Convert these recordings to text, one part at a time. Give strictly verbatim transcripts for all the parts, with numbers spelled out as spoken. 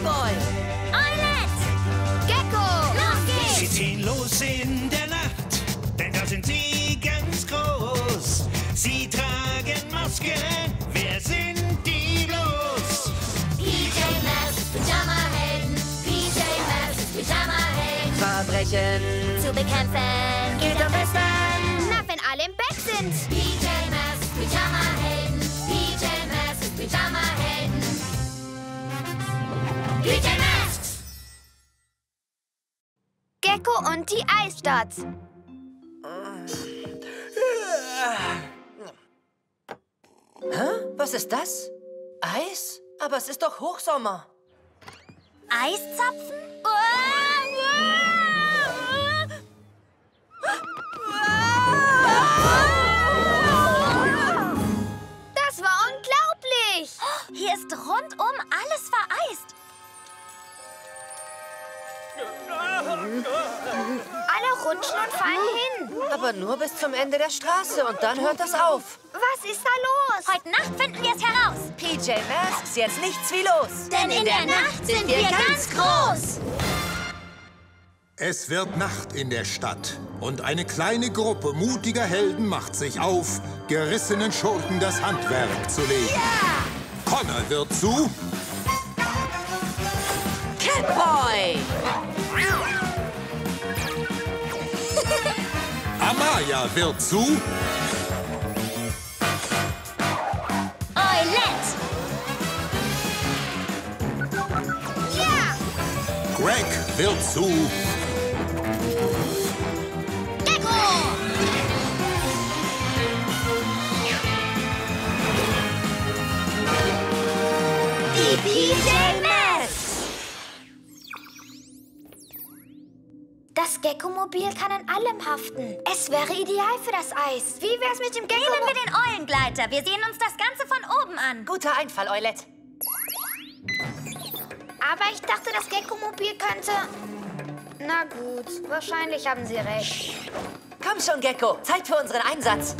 Catboy! Eilert! Gecko! Los geht's! Sie ziehen los in der Nacht, denn da sind sie ganz groß. Sie tragen Masken, wer sind die bloß? P J Masks, Pyjama-Helden, P J Masks, Pyjama-Helden. Verbrechen! Zu bekämpfen geht am besten. Na, wenn alle im Bett sind. P J Masks, Pyjama-Helden, P J Masks, Pyjama-Helden. P J Masks! Gecko und die Eisstadt. Hä? Was ist das? Eis? Aber es ist doch Hochsommer. Eiszapfen? Das war unglaublich! Hier ist rundum alles vereist. Alle rutschen und fallen hin. Aber nur bis zum Ende der Straße und dann hört das auf. Was ist da los? Heute Nacht finden wir es heraus. P J Masks, jetzt nichts wie los. Denn in der Nacht sind wir ganz groß. Es wird Nacht in der Stadt und eine kleine Gruppe mutiger Helden macht sich auf, gerissenen Schurken das Handwerk zu legen. Ja! Connor wird zu Catboy! Amaya wird zu Eilert! Ja! Greg wird zu Gecko! Die P J Masks! Das Gecko-Mobil kann an allem haften. Es wäre ideal für das Eis. Wie wär's mit dem Gecko? Nehmen wir den Eulengleiter. Wir sehen uns das Ganze von oben an. Guter Einfall, Eulett. Aber ich dachte, das Gecko-Mobil könnte... Na gut, wahrscheinlich haben Sie recht. Komm schon, Gecko. Zeit für unseren Einsatz.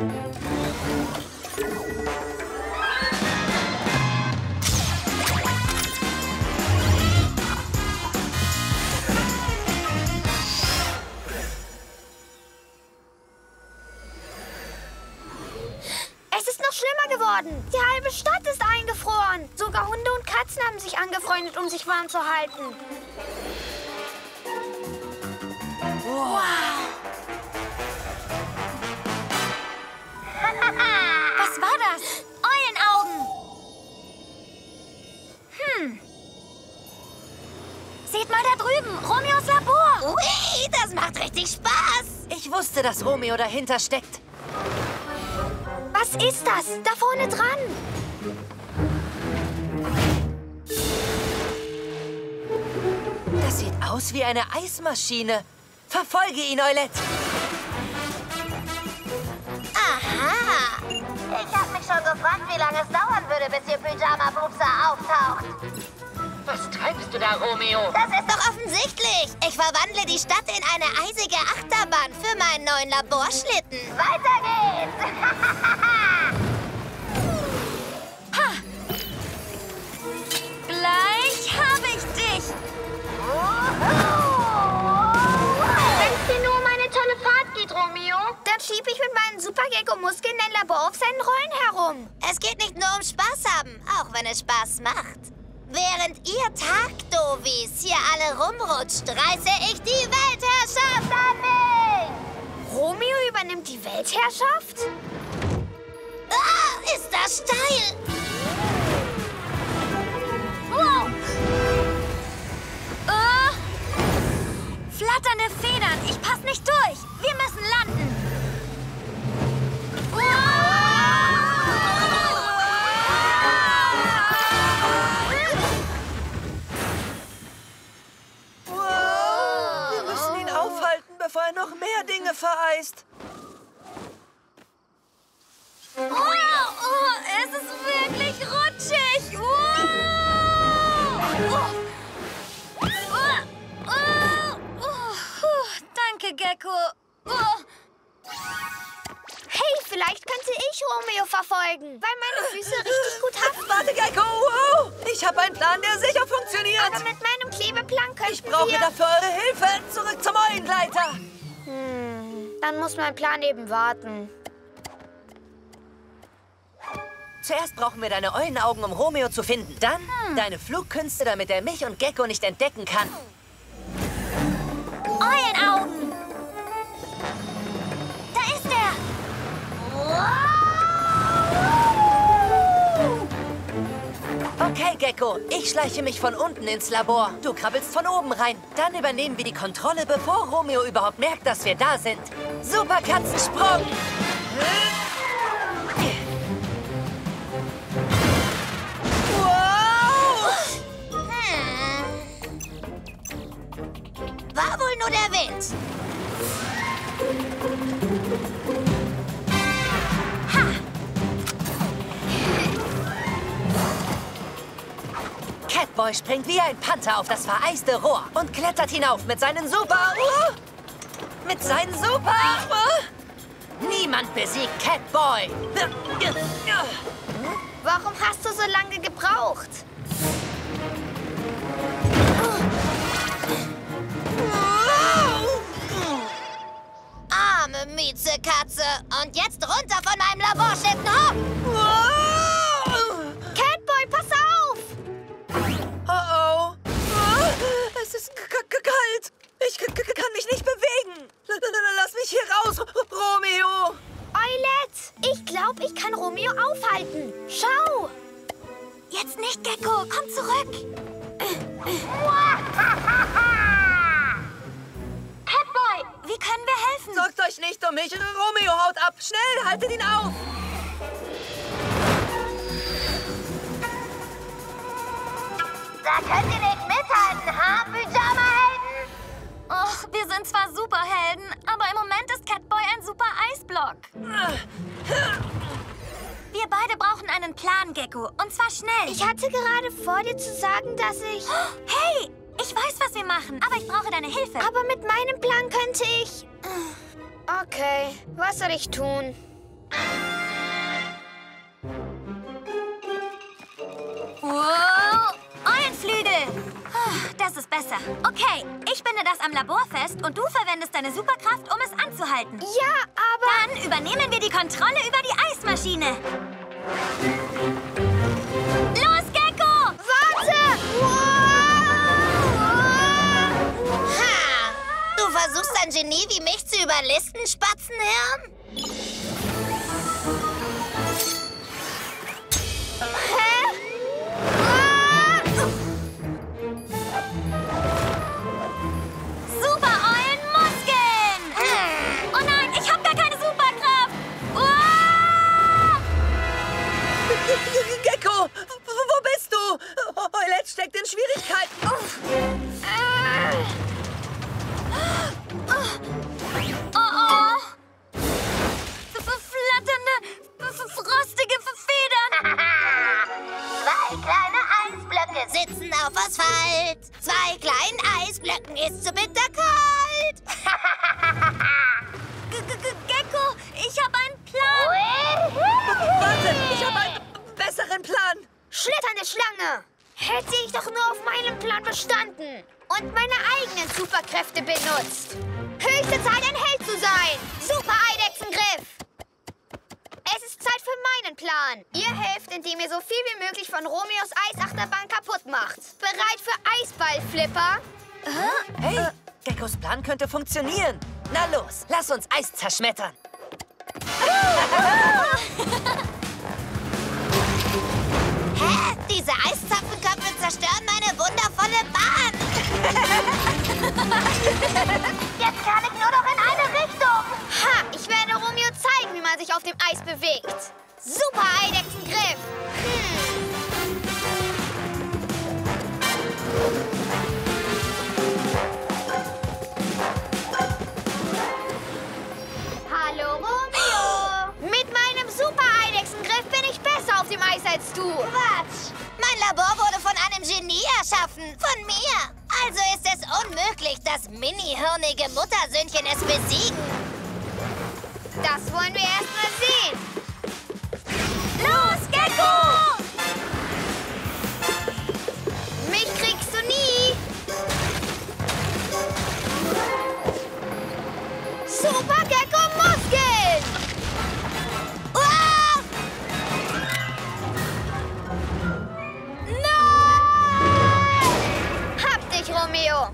Es ist noch schlimmer geworden. Die halbe Stadt ist eingefroren. Sogar Hunde und Katzen haben sich angefreundet, um sich warm zu halten. Wow. Was war das? Eulenaugen. Hm. Seht mal da drüben, Romeos Labor. Ui, das macht richtig Spaß. Ich wusste, dass Romeo dahinter steckt. Was ist das? Da vorne dran. Das sieht aus wie eine Eismaschine. Verfolge ihn, Eulett. Aha. Ich habe mich schon gefragt, wie lange es dauern würde, bis Ihr Pyjama-Pupser auftaucht. Was treibst du da, Romeo? Das ist doch offensichtlich. Ich verwandle die Stadt in eine eisige Achterbahn für meinen neuen Laborschlitten. Weiter geht's. Ha. Gleich habe ich dich. Wenn es dir nur um eine tolle Fahrt geht, Romeo, dann schiebe ich mit meinen Super-Gecko-Muskeln dein Labor auf seinen Rollen herum. Es geht nicht nur um Spaß haben, auch wenn es Spaß macht. Während ihr Tagdowis hier alle rumrutscht, reiße ich die Weltherrschaft an mich! Romeo übernimmt die Weltherrschaft? Ah, ist das steil! Wow! Ah! Flatternde Federn, ich pass nicht durch! Wir müssen landen! Wir müssen ihn aufhalten, bevor er noch mehr Dinge vereist. Oh, oh, es ist wirklich rutschig! Wow! Oh. Oh, oh, oh, oh. Danke, Gecko. Oh. Vielleicht könnte ich Romeo verfolgen, weil meine Füße richtig gut haften. Warte, Gecko! Wow. Ich habe einen Plan, der sicher funktioniert. Aber mit meinem Klebeplan könnten Ich brauche wir... dafür eure Hilfe. Zurück zum Eulengleiter. Hm, dann muss mein Plan eben warten. Zuerst brauchen wir deine Eulenaugen, um Romeo zu finden. Dann hm. deine Flugkünste, damit er mich und Gecko nicht entdecken kann. Eulenaugen! Da ist er! Okay, Gecko, ich schleiche mich von unten ins Labor. Du krabbelst von oben rein. Dann übernehmen wir die Kontrolle, bevor Romeo überhaupt merkt, dass wir da sind. Super Katzensprung! War wohl nur der Wind. Ha! Catboy springt wie ein Panther auf das vereiste Rohr und klettert hinauf mit seinen Super... Uh, mit seinen Super... Uh, niemand besiegt Catboy. Warum hast du so lange gebraucht? Arme Miezekatze. Und jetzt runter von meinem Laborschlitten. Hopp! Catboy, pass auf! Oh oh. Oh, es ist kalt. Ich kann mich nicht bewegen. Lass mich hier raus, Romeo. Eulette, ich glaube, ich kann Romeo aufhalten. Schau! Jetzt nicht, Gecko. Komm zurück. Catboy, wie können wir helfen? Sorgt euch nicht um mich. Romeo haut ab. Schnell, haltet ihn auf. Da könnt ihr nicht mithalten, ha, Pyjama-Helden? Och, wir sind zwar Superhelden, aber im Moment ist Catboy ein super Eisblock. Wir beide brauchen einen Plan, Gecko. Und zwar schnell. Ich hatte gerade vor, dir zu sagen, dass ich... Hey, ich weiß, was wir machen, aber ich brauche deine Hilfe. Aber mit meinem Plan könnte ich... Okay, was soll ich tun? Wow, Eulenflügel. Das ist besser. Okay, ich binde das am Labor fest und du verwendest deine Superkraft, um es anzuhalten. Ja, aber... Dann übernehmen wir die Kontrolle über die Eismaschine. Los, Gecko! Warte! Ha! Du versuchst ein Genie wie mich zu überlisten, Spatzenhirn? Hä? Super-Eulen-Muskeln! Oh nein, ich habe gar keine Superkraft! Gecko, wo bist du? Eulette steckt in Schwierigkeiten. Oh oh! Flatternde, frostige Federn! Zwei kleine Eisblöcke sitzen auf Asphalt. Zwei kleinen Eisblöcken ist zu bitter kalt. Gecko, ich habe einen Plan. Warte, ich habe einen besseren Plan. Schlitternde Schlange. Hätte ich doch nur auf meinen Plan bestanden und meine eigenen Superkräfte benutzt. Höchste Zeit, ein Held zu sein. Super Eidechsengriff. Es ist Zeit für meinen Plan. Ihr helft, indem ihr so viel wie möglich von Romeos Eisachterbahn kaputt macht. Bereit für Eisballflipper? Hey, Geckos Plan könnte funktionieren. Na los, lass uns Eis zerschmettern. Hä? Diese Eiszapfenköpfe zerstören meine wundervolle Bahn. Jetzt kann ich nur noch in eine Richtung. Ha! Ich werde Romeo zeigen, wie man sich auf dem Eis bewegt. Super Eidechsengriff. Hm. Hallo, Romeo. Mit meinem Super Eidechsengriff bin ich besser auf dem Eis als du. Quatsch. Mein Labor wurde von einem Genie erschaffen. Von mir. Also ist es unmöglich, dass mini-hirnige Muttersöhnchen es besiegen. Das wollen wir erst mal sehen. Los, Gecko! Mich kriegst du nie. Super Gecko Muskeln! Ah! Nein! Hab dich, Romeo!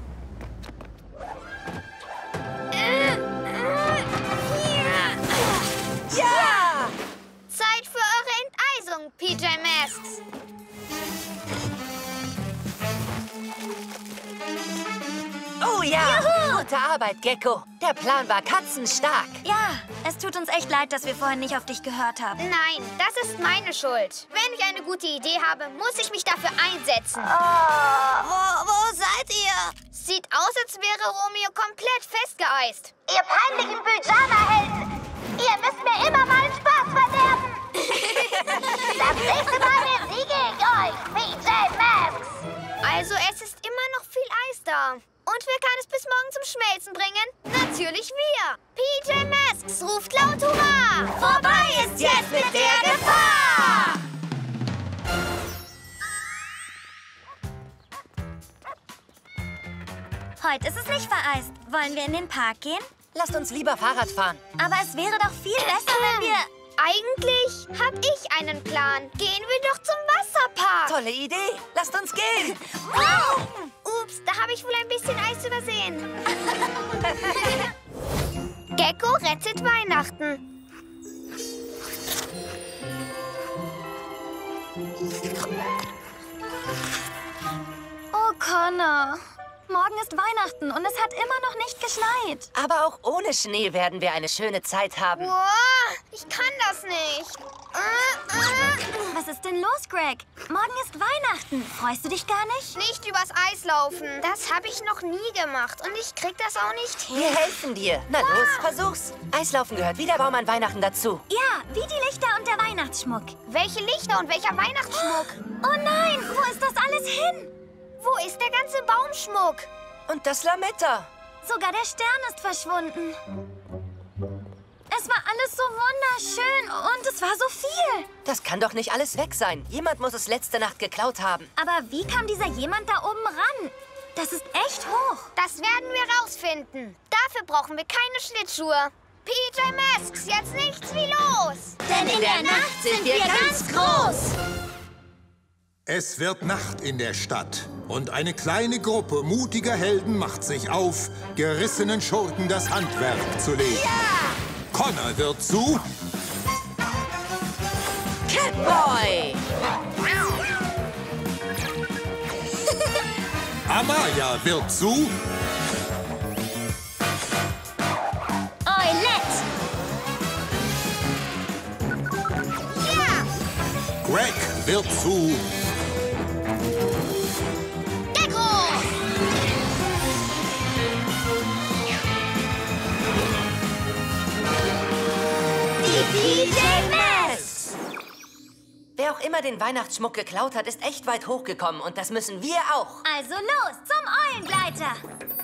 Ja! Zeit für eure Enteisung, P J Masks. Oh ja! Gute Arbeit, Gecko. Der Plan war katzenstark. Ja, es tut uns echt leid, dass wir vorhin nicht auf dich gehört haben. Nein, das ist meine Schuld. Wenn ich eine gute Idee habe, muss ich mich dafür einsetzen. Wo, wo seid ihr? Sieht aus, als wäre Romeo komplett festgeeist. Ihr peinlichen Pyjama-Helden! Ihr müsst mir immer meinen Spaß verderben! Das nächste Mal besiege ich euch, P J Masks! Also es ist immer noch viel Eis da. Und wer kann es bis morgen zum Schmelzen bringen? Natürlich wir! P J Masks ruft laut Hurra! Vorbei ist jetzt mit der Gefahr! Heute ist es nicht vereist. Wollen wir in den Park gehen? Lasst uns lieber Fahrrad fahren. Aber es wäre doch viel besser, wenn wir... Eigentlich habe ich einen Plan. Gehen wir doch zum Wasserpark. Tolle Idee. Lasst uns gehen. Wow! Ups, da habe ich wohl ein bisschen Eis übersehen. Gecko rettet Weihnachten. Oh, Connor. Morgen ist Weihnachten und es hat immer noch nicht geschneit. Aber auch ohne Schnee werden wir eine schöne Zeit haben. Wow, ich kann das nicht. Äh, äh. Was ist denn los, Greg? Morgen ist Weihnachten. Freust du dich gar nicht? Nicht übers Eis laufen. Das habe ich noch nie gemacht und ich krieg das auch nicht hin. Wir helfen dir. Na los, versuch's. Eislaufen gehört wie der Baum an Weihnachten dazu. Ja, wie die Lichter und der Weihnachtsschmuck. Welche Lichter und welcher Weihnachtsschmuck? Oh nein, wo ist das alles hin? Wo ist der ganze Baumschmuck? Und das Lametta. Sogar der Stern ist verschwunden. Es war alles so wunderschön und es war so viel. Das kann doch nicht alles weg sein. Jemand muss es letzte Nacht geklaut haben. Aber wie kam dieser jemand da oben ran? Das ist echt hoch. Das werden wir rausfinden. Dafür brauchen wir keine Schlittschuhe. P J Masks, jetzt nichts wie los. Denn in der Nacht sind wir ganz groß. Es wird Nacht in der Stadt und eine kleine Gruppe mutiger Helden macht sich auf, gerissenen Schurken das Handwerk zu legen. Ja! Connor wird zu Catboy! Amaya wird zu Eulette! Ja! Greg wird zu Gecko! Die P J Masks! Wer auch immer den Weihnachtsschmuck geklaut hat, ist echt weit hochgekommen und das müssen wir auch. Also los zum Eulengleiter.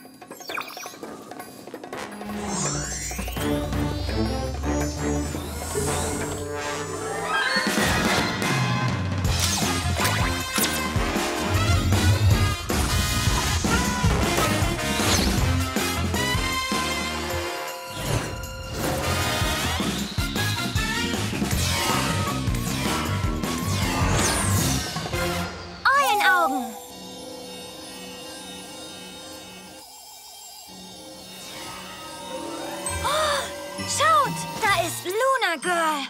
Eulenaugen. Oh, schaut, da ist Luna Girl.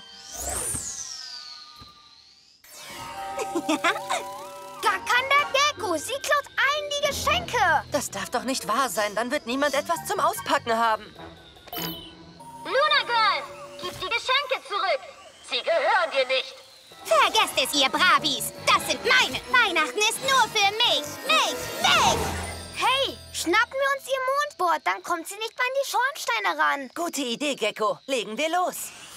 Gakanda Gecko, sie klaut allen die Geschenke. Das darf doch nicht wahr sein, dann wird niemand etwas zum Auspacken haben. Luna Girl, gib die Geschenke zurück! Sie gehören dir nicht! Vergesst es, ihr Bravis. Das sind meine. Weihnachten ist nur für mich. Mich, mich. Hey, schnappen wir uns ihr Mondboard, dann kommt sie nicht mal an die Schornsteine ran. Gute Idee, Gecko. Legen wir los.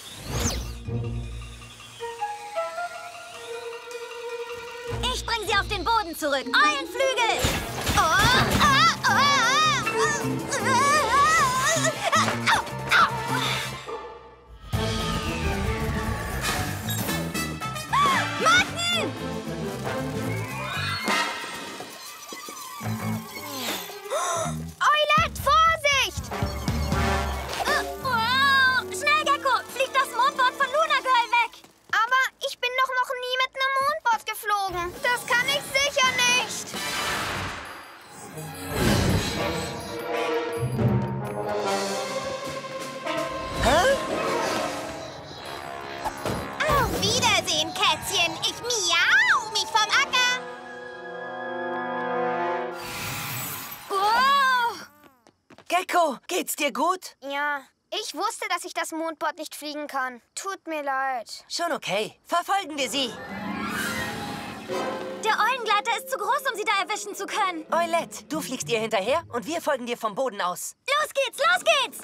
Ich bring sie auf den Boden zurück. Eulenflügel. Oh, ah, ah, ah, Kätzchen. Ich miau mich vom Acker. Oh! Gecko, geht's dir gut? Ja, ich wusste, dass ich das Mondboard nicht fliegen kann. Tut mir leid. Schon okay. Verfolgen wir sie. Der Eulengleiter ist zu groß, um sie da erwischen zu können. Eulette, du fliegst ihr hinterher und wir folgen dir vom Boden aus. Los geht's, los geht's!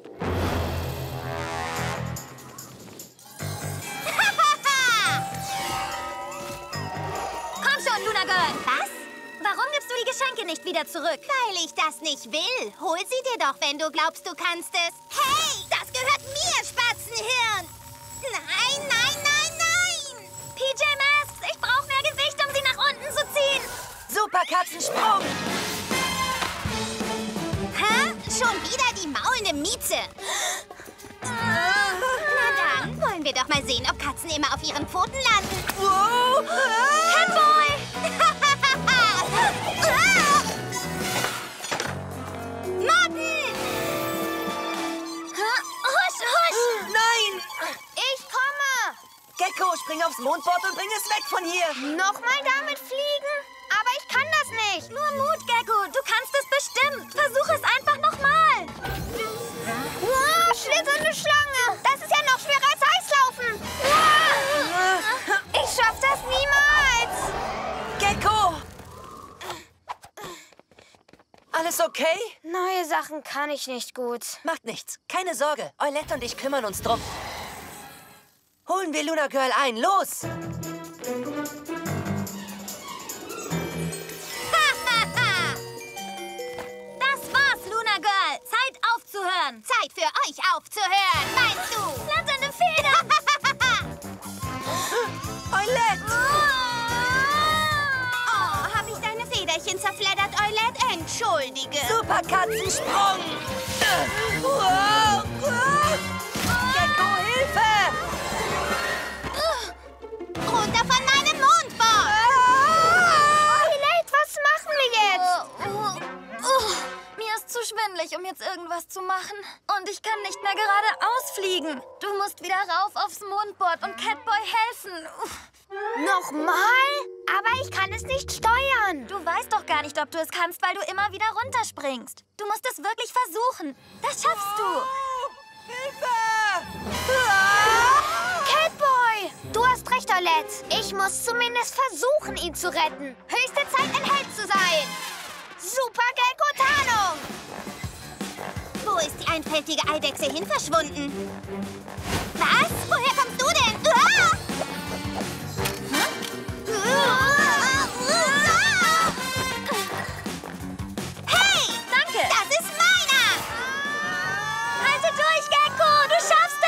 Komm schon, Luna Girl. Was? Warum gibst du die Geschenke nicht wieder zurück? Weil ich das nicht will. Hol sie dir doch, wenn du glaubst, du kannst es. Hey, das gehört mir, Spatzenhirn. Nein, nein, nein, nein. P J Masks, ich brauche mehr Gewicht, um sie nach unten zu ziehen. Super Katzensprung! Hä? Schon wieder die maulende Mieze. Na dann, wollen wir doch mal sehen, ob Katzen immer auf ihren Pfoten landen. Wow! Catboy! Motten! Husch, husch! Nein! Ich komme! Gecko, spring aufs Mondboard und bring es weg von hier! Nochmal damit fliegen? Aber ich kann das nicht. Nur Mut, Gecko. Du kannst es bestimmt. Versuch es einfach nochmal. Wow, schlitternde Schlange. Das ist ja noch schwerer als Eislaufen. Wow. Ich schaff das niemals. Gecko! Alles okay? Neue Sachen kann ich nicht gut. Macht nichts. Keine Sorge. Eulette und ich kümmern uns drum. Holen wir Luna Girl ein. Los! Das war's, Luna Girl. Zeit aufzuhören. Zeit für euch aufzuhören, meinst du? Flatternde Federn. Eulette! Oh, hab ich deine Federchen zerfleddert, Eulette? Entschuldige. Super Katzensprung! Wow. Gecko, Hilfe! Runter von meinem Mondboard. Eulette, was machen wir jetzt? Oh, oh, oh. Mir ist zu schwindelig, um jetzt irgendwas zu machen. Und ich kann nicht mehr geradeaus fliegen. Du musst wieder rauf aufs Mondboard und Catboy helfen. Uff. Nochmal? Aber ich kann es nicht steuern. Du weißt doch gar nicht, ob du es kannst, weil du immer wieder runterspringst. Du musst es wirklich versuchen. Das schaffst du. Hilfe! Catboy! Du hast recht, Eulette. Ich muss zumindest versuchen, ihn zu retten. Höchste Zeit, ein Held zu sein. Super Gecko-Tarnung! Wo ist die einfältige Eidechse hin verschwunden? Was? Woher kommst du denn? Ah! Hey! Danke. Das ist meiner! Halte durch, Gecko. Du schaffst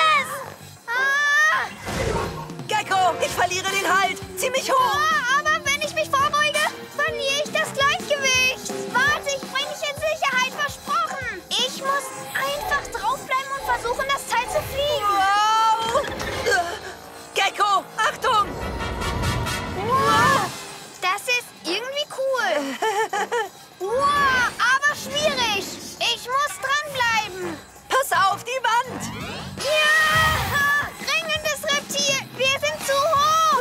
es. Ah! Gecko, ich verliere den Halt! Zieh mich hoch! Ah, aber wenn ich mich vorbeuge, verliere ich das Gleichgewicht. Warte, ich bringe dich in Sicherheit, versprochen. Ich muss einfach draufbleiben und versuchen, das Teil zu fliegen. Wow! Gecko, Achtung! Wow, das ist irgendwie cool. Wow, aber schwierig. Ich muss dranbleiben. Pass auf, die Wand! Ja! Ringendes Reptil, wir sind zu hoch.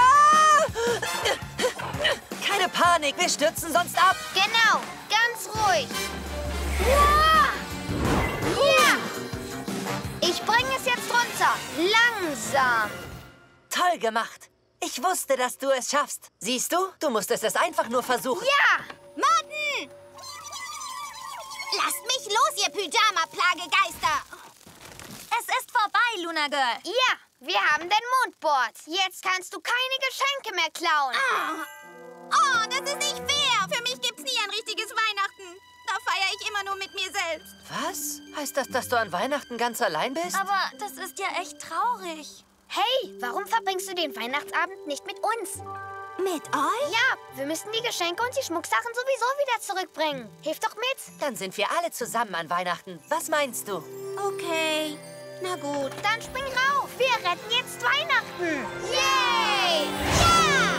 Keine Panik, wir stürzen sonst ab. Genau, ganz ruhig. Wow! Ja! Ich bringe es jetzt runter. Langsam. Toll gemacht. Ich wusste, dass du es schaffst. Siehst du, du musstest es einfach nur versuchen. Ja! Motten! Lasst mich los, ihr Pyjama-Plagegeister! Es ist vorbei, Luna Girl. Ja, wir haben dein Mondboard. Jetzt kannst du keine Geschenke mehr klauen. Oh, das ist nicht fair. Für mich gibt's nie ein richtiges Weihnachten. Da feiere ich immer nur mit mir selbst. Was? Heißt das, dass du an Weihnachten ganz allein bist? Aber das ist ja echt traurig. Hey, warum verbringst du den Weihnachtsabend nicht mit uns? Mit euch? Ja, wir müssen die Geschenke und die Schmucksachen sowieso wieder zurückbringen. Hilf doch mit. Dann sind wir alle zusammen an Weihnachten. Was meinst du? Okay, na gut. Dann spring rauf. Wir retten jetzt Weihnachten. Yay! Ja!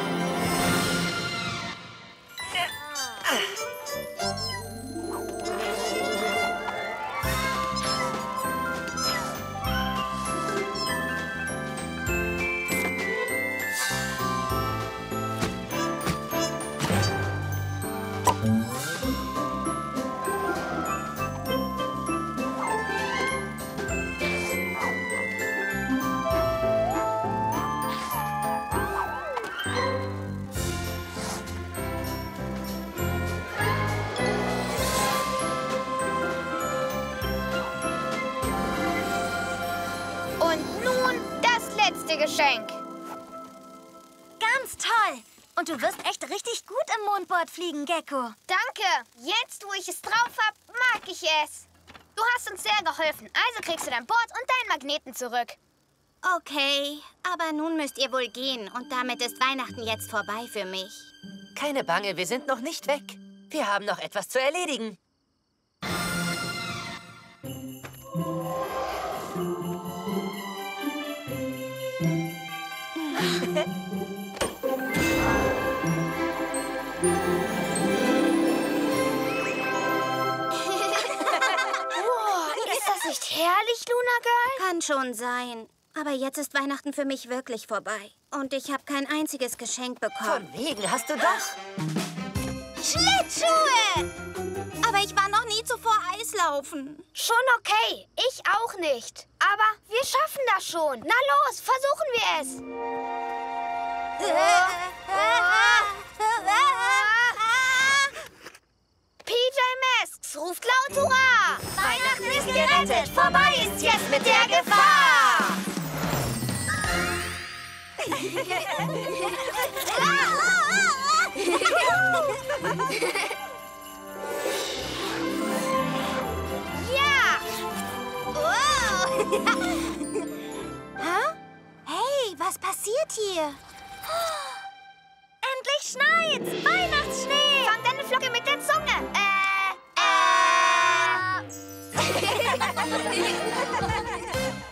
Geschenk. Ganz toll. Und du wirst echt richtig gut im Mondbord fliegen, Gecko. Danke. Jetzt, wo ich es drauf hab, mag ich es. Du hast uns sehr geholfen. Also kriegst du dein Board und deinen Magneten zurück. Okay, aber nun müsst ihr wohl gehen. Und damit ist Weihnachten jetzt vorbei für mich. Keine Bange, wir sind noch nicht weg. Wir haben noch etwas zu erledigen. Ist das nicht herrlich, Luna Girl? Kann schon sein. Aber jetzt ist Weihnachten für mich wirklich vorbei. Und ich habe kein einziges Geschenk bekommen. Von wegen hast du doch. Schlittschuhe! Aber ich war noch nie zuvor Eislaufen. Schon okay. Ich auch nicht. Aber wir schaffen das schon. Na los, versuchen wir es. P J Masks ruft laut Hurra! Weihnachten ist gerettet. Vorbei ist jetzt mit der Gefahr. Ja! Hä? Hey, was passiert hier? Endlich schneit's! Weihnachtsschnee! Fang deine Flocke mit der Zunge. Äh, äh.